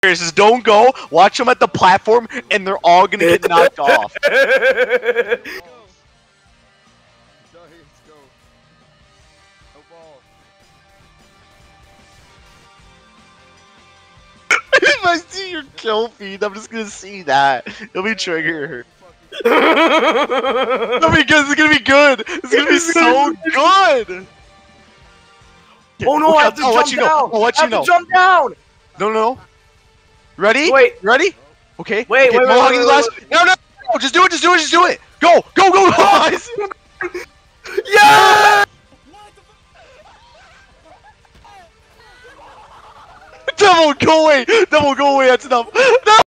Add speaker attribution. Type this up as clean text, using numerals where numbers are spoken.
Speaker 1: Just don't go. Watch them at the platform, and they're all gonna get knocked off. If I see your kill feed, I'm just gonna see that. It'll be trigger. It'll be good. It's gonna be good. It's gonna be so good.
Speaker 2: Oh no! I have to jump down.
Speaker 1: I'll let you know.
Speaker 2: Jump down.
Speaker 1: No. Ready?
Speaker 2: Wait.
Speaker 1: Ready? Okay.
Speaker 2: Wait.
Speaker 1: No. Just do it. Just do it. Go.
Speaker 2: Yeah!
Speaker 1: Devil, go away. That's enough. No.